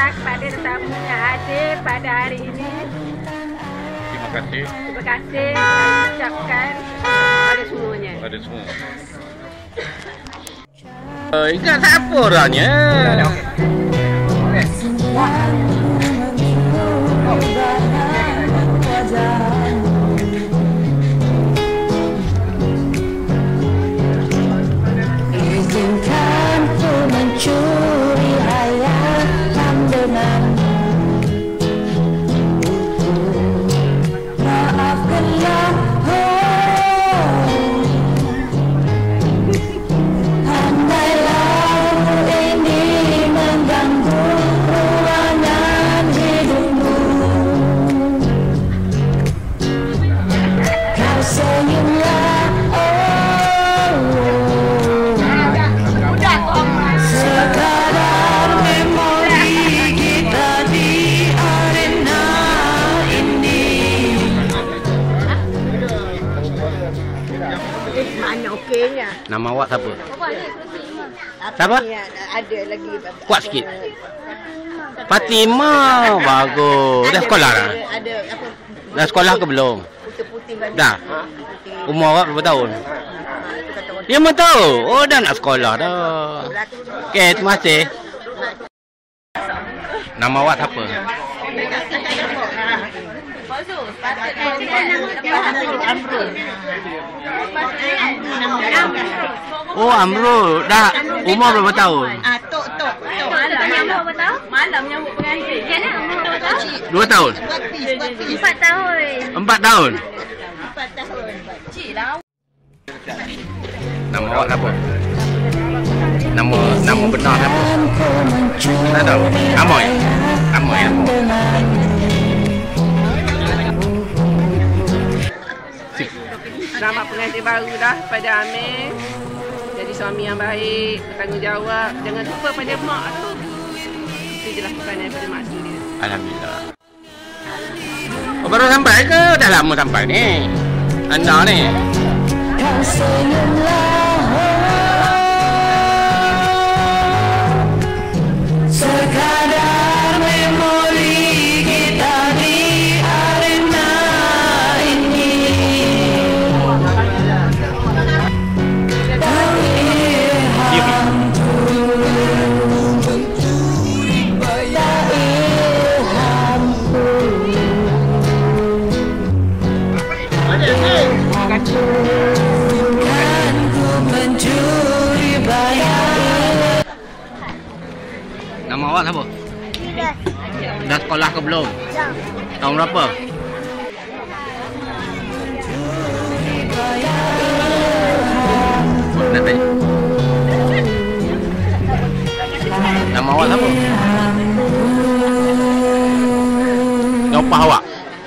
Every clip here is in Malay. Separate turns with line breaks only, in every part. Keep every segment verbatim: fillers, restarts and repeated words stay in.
kasih kepada tetamu yang hadir pada hari ini.
Terima kasih.
Terima kasih saya ucapkan pada semuanya.
Pada semua. Uh, ingat siapa orangnya?
Izinkan ku mencuri hayatan denganmu. Maafkanlah, oh, andailah ini mengganggu ruangan hidupmu. Kau senyumlah, sekadar memori kita di arena ini.
Mana okeynya?
Nama awak siapa? Siapa?
Ada lagi.
Kuat sikit. Fatimah. Bagus. Dah sekolah dah?
Ada apa?
Dah sekolah ke belum?
Putih-putih baju.
Dah. Umur awak berapa tahun? Lima tahun. Oh, dah nak sekolah dah. Okey, terima kasih. Nama awak siapa? Oh, Amrul. Dah umur berapa tahun?
Ah, tok tok. Malam menyambut berapa tahun? Malam menyambut pengantin. Kenapa umur berapa tahun?
Dua tahun?
Empat tahun.
Empat tahun?
Empat tahun. Cik lah.
Nama awak siapa? Nama nama benar siapa? Tak tahu. Amoy. Amoy.
Selamat pengantin baru dah pada Amir. Jadi suami yang baik, bertanggungjawab. Jangan lupa pada mak tu. Itu je lah bukan daripada mak sendiri.
Alhamdulillah. Oh, baru sampai ke? Dah lama sampai ni. Anda ni.
Kau senyumlah, sekadar memori kita di arena ini. Kan ku mencuri bayang.
Nama awak siapa? Dah sekolah ke belum? Tahun berapa? Nak tanya. Nama awak siapa? Siapa awak?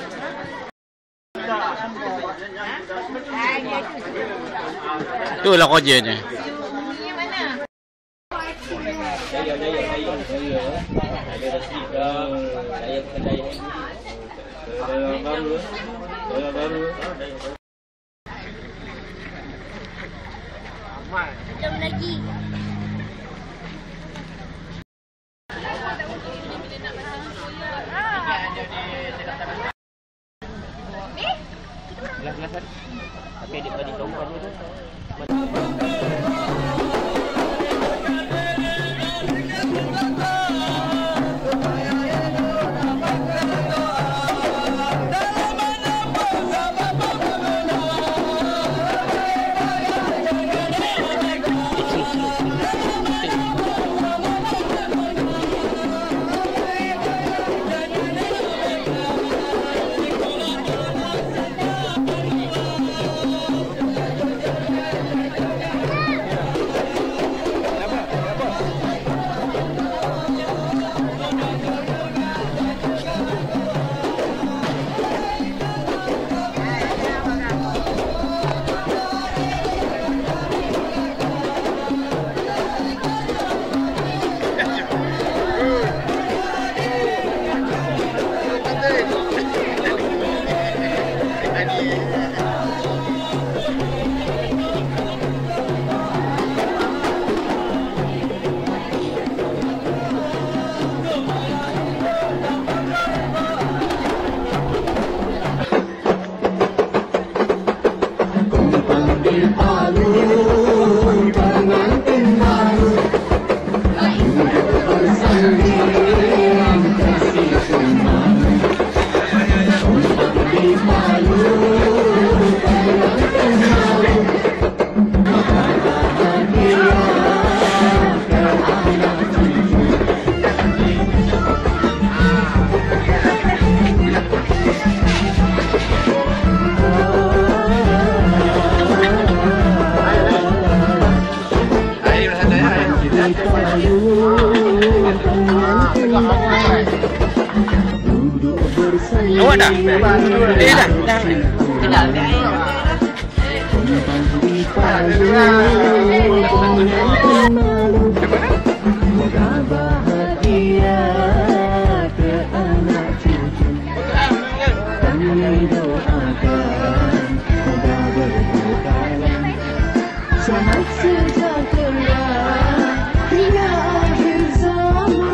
Itulah kerjanya.
Jom lagi.
Gelas-gelas tapi adik-adik tahu kan tu. Awak dah? Eh dah. Dah.
Bahagia ke anak cucu, kami doakan semoga berkekalan selamat sejahtera hingga akhir zaman.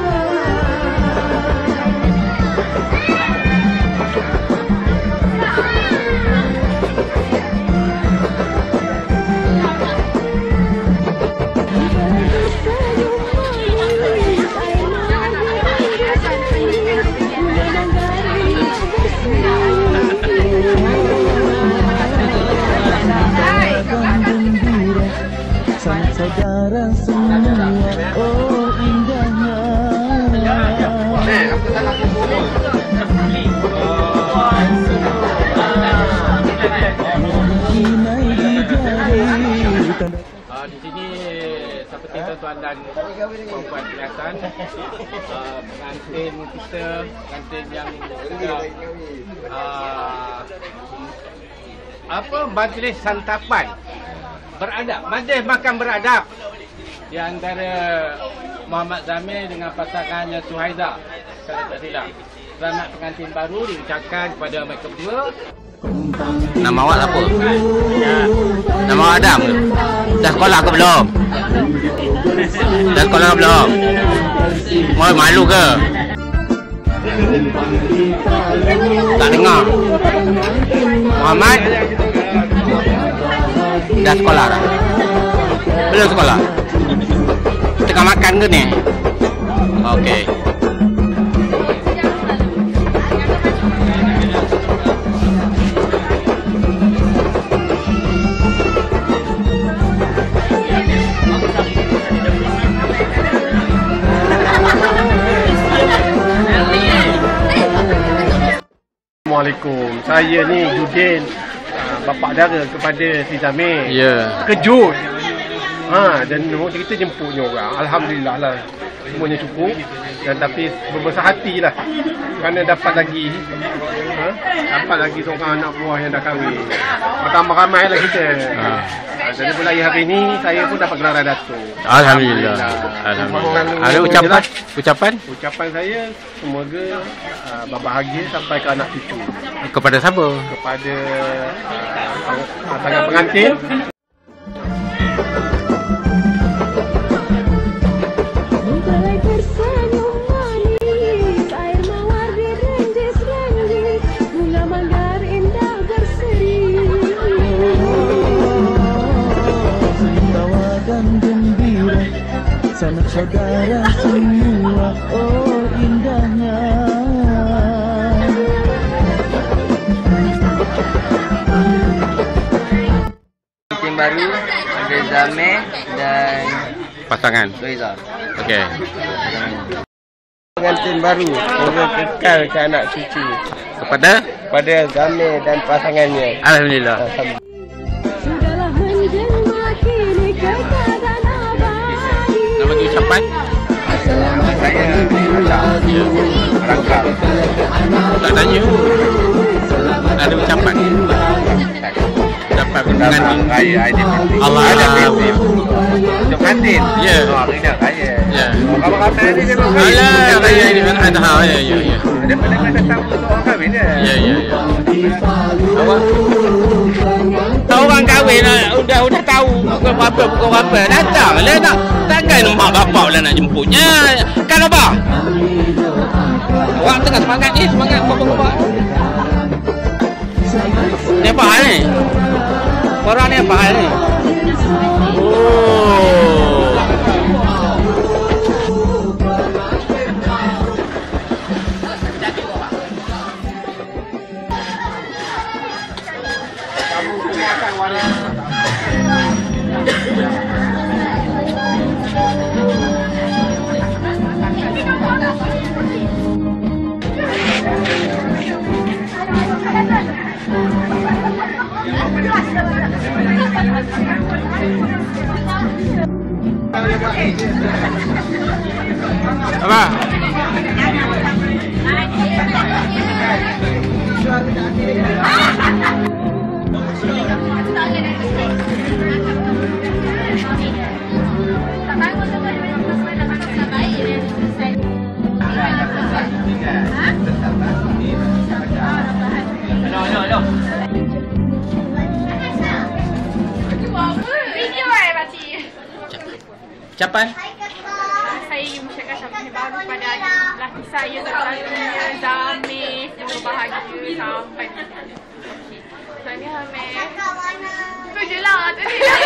Saudara semua, oh indahnya.
Uh, di sini seperti tuan-tuan dan puan-puan perasan, uh, pengantin kita, pengantin yang sudah uh, apa majlis santapan beradab, majlis makan beradab di antara Muhammad Zamir dengan pasangannya Suhaida. Kalau tak silap, selamat pengantin baru diucapkan kepada mereka berdua.
Nama awak apa? Nama awak Adam ke? Dah sekolah ke belum? Dah sekolah ke belum? Mau malu ke? Tak dengar. Muhammad dah sekolah dah? Belum sekolah? Tengah makan ke ni? Okey.
Assalamualaikum. Saya ni Judin, uh, bapa dara kepada si Zamir.
Ya. Yeah.
Kejut. Ha, dan orang kita jemputnya orang. Alhamdulillah lah. Semuanya cukup. Dan tapi berbesar hati lah. Kerana dapat lagi ha, dapat lagi seorang anak buah yang dah kahwin. Bertambah ramai lah kita. Ha. Ha, jadi mulai hari ni saya pun dapat gelar Datuk.
Alhamdulillah. Alhamdulillah. Ada ucapan? Ucapan?
Ucapan saya semoga uh, berbahagia sampai ke anak cucu.
Kepada siapa?
Kepada uh, pasangan pengantin.
Sanak saudara semua, oh indahnya.
Pengantin baru ada Zamir dan
pasangan
Suhaida.
Okey.
Pengantin baru semoga kekal ke anak cucu.
Kepada?
Kepada Zamir dan pasangannya.
Alhamdulillah.
Alhamdulillah.
Sudahlah menjelma kini keadaan abadi.
Nak bagi ucapan?
Nama saya Azhar Rangkap.
Tak tanya. Ada ucapan? Dapat pengantin
Raya Aidilfitri.
Allah
Aidilfitri. Untuk pengantin.
Ya.
Oh, hari ni raya.
Ya.
Ramai-ramai ni dia orang kahwin.
Alah, raya ini kan ada hal. Ya, ya, ya.
Dia pernah datang untuk orang kahwin dia.
Ya, ya, ya. Awak tahu orang kahwin lah. Udah udah tahu pukul berapa, pukul berapa. Datang lah nak. Takkan mak bapak lah nak jemputnya. Kan abang? Awak tengah semangat ni. Semangat bapak-bapak. Ni apa hal ni? Korang ni apa hal ni? Oh. Apa? Ucapan?
Saya ingin mengucapkan sampai baru pada lelaki saya dan lakinya Zamir. Semoga bahagia sampai nanti. Okey. Saya Hamid. Tu je lah. Tu je lah.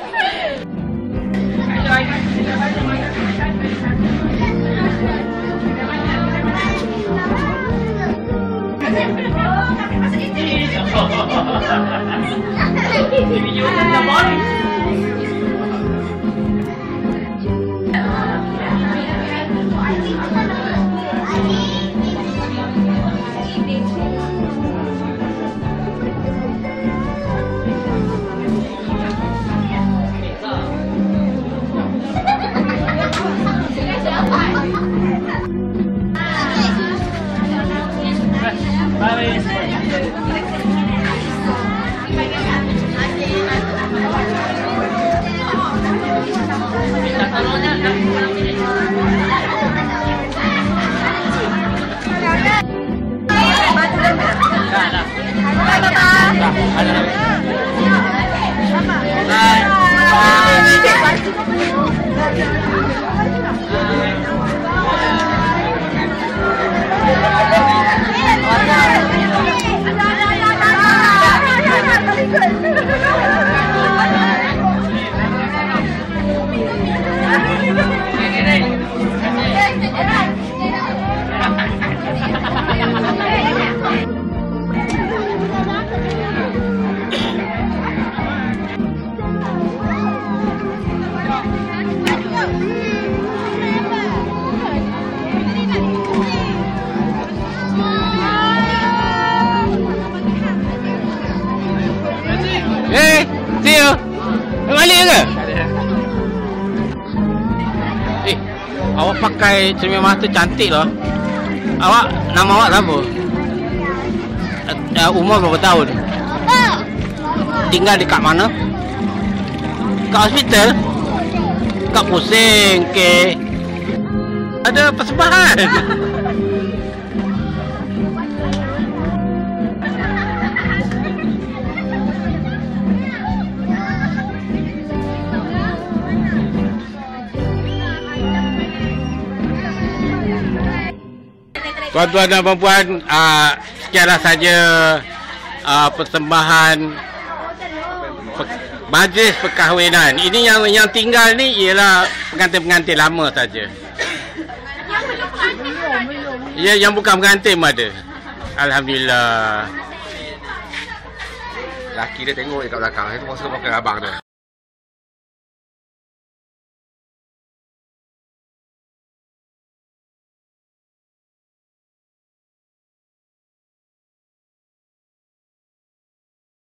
Eh, Tio. Balik ke? Eh, awak pakai cermin mata cantik lah. Awak, nama awak apa? Uh, umur berapa tahun? Tinggal dekat mana? Kat hospital? Kat pusing ke? Ada persembahan? Tuan-tuan dan puan-puan, uh, sekianlah saja uh, persembahan pe majlis perkahwinan. Ini yang yang tinggal ni ialah pengantin-pengantin lama saja. Ya, yang bukan pengantin ada. Alhamdulillah.
Laki dia tengok dekat belakang, itu masa pakai abang tu.